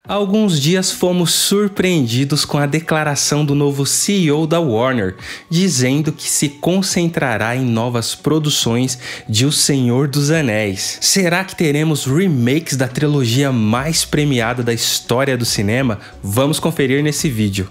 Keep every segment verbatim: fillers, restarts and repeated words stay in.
Há alguns dias fomos surpreendidos com a declaração do novo C E O da Warner, dizendo que se concentrará em novas produções de O Senhor dos Anéis. Será que teremos remakes da trilogia mais premiada da história do cinema? Vamos conferir nesse vídeo.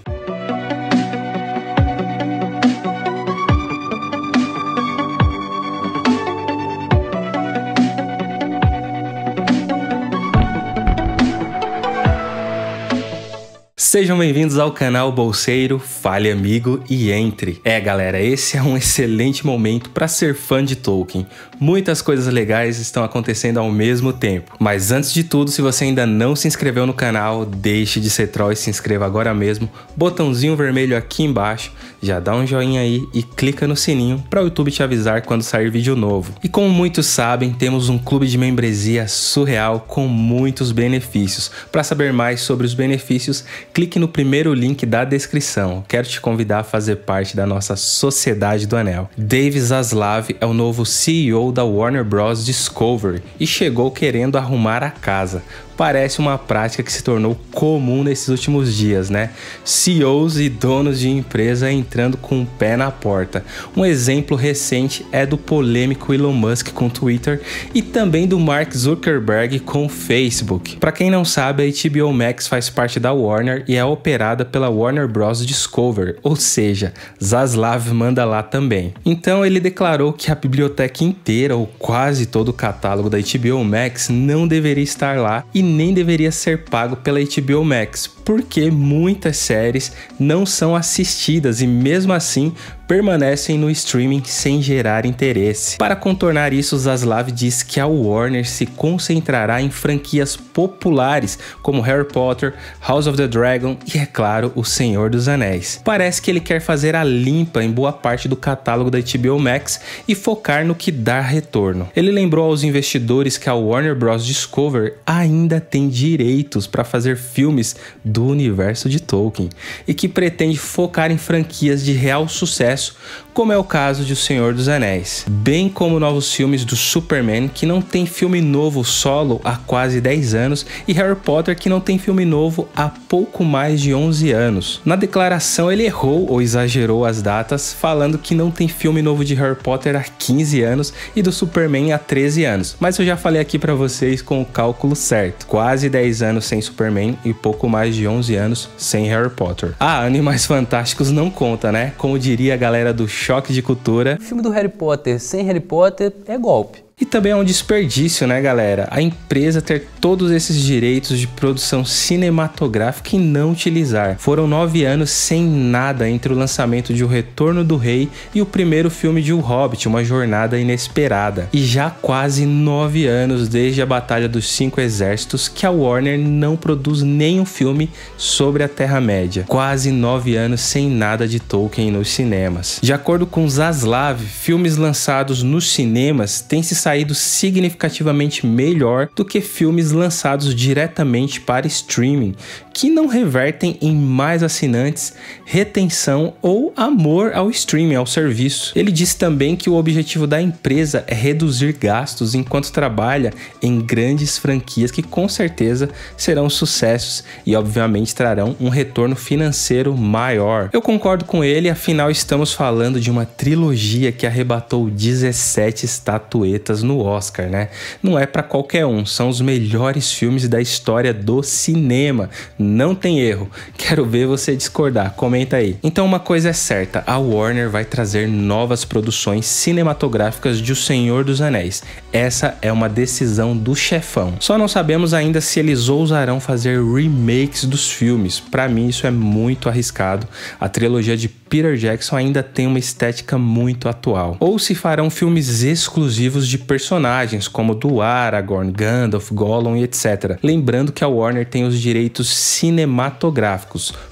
Sejam bem-vindos ao canal Bolseiro, fale amigo e entre. É galera, esse é um excelente momento para ser fã de Tolkien. Muitas coisas legais estão acontecendo ao mesmo tempo. Mas antes de tudo, se você ainda não se inscreveu no canal, deixe de ser troll e se inscreva agora mesmo. Botãozinho vermelho aqui embaixo, já dá um joinha aí e clica no sininho para o YouTube te avisar quando sair vídeo novo. E como muitos sabem, temos um clube de membresia surreal com muitos benefícios. Para saber mais sobre os benefícios, clique no primeiro link da descrição. Quero te convidar a fazer parte da nossa Sociedade do Anel. Dave Zaslav é o novo C E O da Warner Bros. Discovery e chegou querendo arrumar a casa. Parece uma prática que se tornou comum nesses últimos dias, né? C E Os e donos de empresa entrando com o pé na porta. Um exemplo recente é do polêmico Elon Musk com o Twitter e também do Mark Zuckerberg com o Facebook. Para quem não sabe, a H B O Max faz parte da Warner e é operada pela Warner Bros. Discovery, ou seja, Zaslav manda lá também. Então ele declarou que a biblioteca inteira ou quase todo o catálogo da H B O Max não deveria estar lá e nem deveria ser pago pela H B O Max, porque muitas séries não são assistidas e mesmo assim permanecem no streaming sem gerar interesse. Para contornar isso, Zaslav diz que a Warner se concentrará em franquias populares como Harry Potter, House of the Dragon e, é claro, O Senhor dos Anéis. Parece que ele quer fazer a limpa em boa parte do catálogo da H B O Max e focar no que dá retorno. Ele lembrou aos investidores que a Warner Bros. Discovery ainda tem direitos para fazer filmes do universo de Tolkien e que pretende focar em franquias de real sucesso, como é o caso de O Senhor dos Anéis, bem como novos filmes do Superman, que não tem filme novo solo há quase dez anos, e Harry Potter, que não tem filme novo há pouco mais de onze anos. Na declaração ele errou ou exagerou as datas, falando que não tem filme novo de Harry Potter há quinze anos e do Superman há treze anos, mas eu já falei aqui pra vocês com o cálculo certo, quase dez anos sem Superman e pouco mais de onze anos sem Harry Potter. Ah, Animais Fantásticos não conta, né? Como diria a galera do Choque de Cultura, o filme do Harry Potter sem Harry Potter é golpe. E também é um desperdício, né, galera? A empresa ter todos esses direitos de produção cinematográfica e não utilizar. Foram nove anos sem nada entre o lançamento de O Retorno do Rei e o primeiro filme de O Hobbit, Uma Jornada Inesperada. E já quase nove anos desde a Batalha dos Cinco Exércitos que a Warner não produz nenhum filme sobre a Terra-média. Quase nove anos sem nada de Tolkien nos cinemas. De acordo com Zaslav, filmes lançados nos cinemas têm se saído significativamente melhor do que filmes lançados diretamente para streaming, que não revertem em mais assinantes, retenção ou amor ao streaming, ao serviço. Ele disse também que o objetivo da empresa é reduzir gastos enquanto trabalha em grandes franquias que com certeza serão sucessos e obviamente trarão um retorno financeiro maior. Eu concordo com ele, afinal estamos falando de uma trilogia que arrebatou dezessete estatuetas no Oscar, né? Não é para qualquer um, são os melhores filmes da história do cinema. Não tem erro. Quero ver você discordar, comenta aí. Então uma coisa é certa, a Warner vai trazer novas produções cinematográficas de O Senhor dos Anéis. Essa é uma decisão do chefão. Só não sabemos ainda se eles ousarão fazer remakes dos filmes. Para mim isso é muito arriscado. A trilogia de Peter Jackson ainda tem uma estética muito atual. Ou se farão filmes exclusivos de personagens como do Aragorn, Gandalf, Gollum e etcétera. Lembrando que a Warner tem os direitos cinematográficos.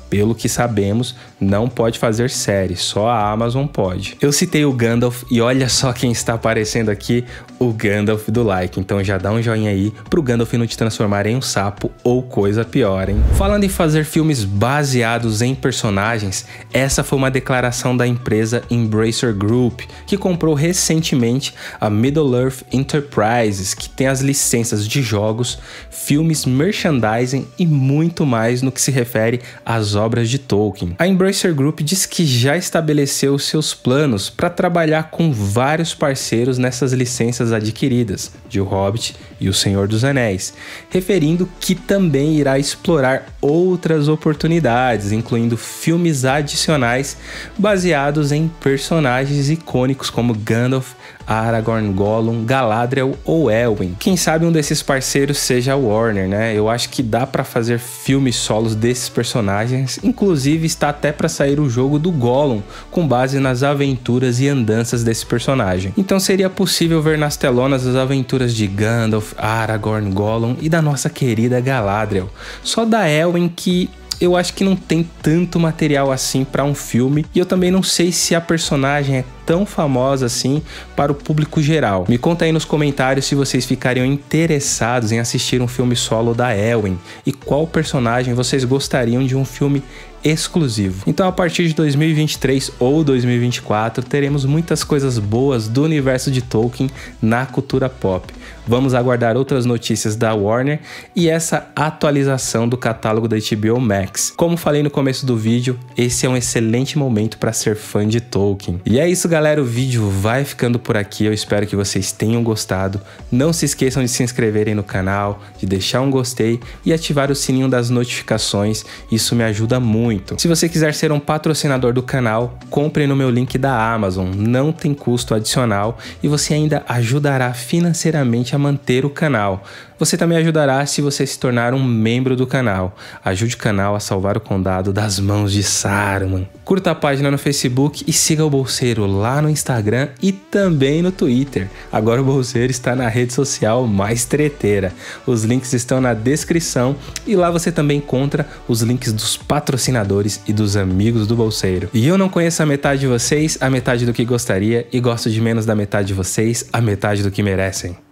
pelo que sabemos, não pode fazer série, só a Amazon pode. Eu citei o Gandalf e olha só quem está aparecendo aqui, o Gandalf do like, então já dá um joinha aí pro Gandalf não te transformar em um sapo ou coisa pior, hein? Falando em fazer filmes baseados em personagens, essa foi uma declaração da empresa Embracer Group, que comprou recentemente a Middle-earth Enterprises, que tem as licenças de jogos, filmes, merchandising e muito mais no que se refere às obras de Tolkien. A Embracer Group diz que já estabeleceu seus planos para trabalhar com vários parceiros nessas licenças adquiridas, de O Hobbit e O Senhor dos Anéis, referindo que também irá explorar outras oportunidades, incluindo filmes adicionais baseados em personagens icônicos como Gandalf, Aragorn, Gollum, Galadriel ou Elwin. Quem sabe um desses parceiros seja a Warner, né? Eu acho que dá pra fazer filmes solos desses personagens, inclusive está até pra sair o jogo do Gollum, com base nas aventuras e andanças desse personagem. Então seria possível ver nas telonas as aventuras de Gandalf, Aragorn, Gollum e da nossa querida Galadriel. Só da Elwin que eu acho que não tem tanto material assim para um filme, e eu também não sei se a personagem é tão famosa assim para o público geral. Me conta aí nos comentários se vocês ficariam interessados em assistir um filme solo da Elwin e qual personagem vocês gostariam de um filme exclusivo. Então a partir de dois mil e vinte e três ou dois mil e vinte e quatro teremos muitas coisas boas do universo de Tolkien na cultura pop. Vamos aguardar outras notícias da Warner e essa atualização do catálogo da H B O Max. Como falei no começo do vídeo, esse é um excelente momento para ser fã de Tolkien. E é isso, galera, o vídeo vai ficando por aqui, eu espero que vocês tenham gostado. Não se esqueçam de se inscreverem no canal, de deixar um gostei e ativar o sininho das notificações, isso me ajuda muito. Se você quiser ser um patrocinador do canal, compre no meu link da Amazon, não tem custo adicional e você ainda ajudará financeiramente a manter o canal. Você também ajudará se você se tornar um membro do canal. Ajude o canal a salvar o condado das mãos de Saruman. Curta a página no Facebook e siga o Bolseiro lá no Instagram e também no Twitter. Agora o Bolseiro está na rede social mais treteira. Os links estão na descrição e lá você também encontra os links dos patrocinadores e dos amigos do Bolseiro. E eu não conheço a metade de vocês, a metade do que gostaria, e gosto de menos da metade de vocês, a metade do que merecem.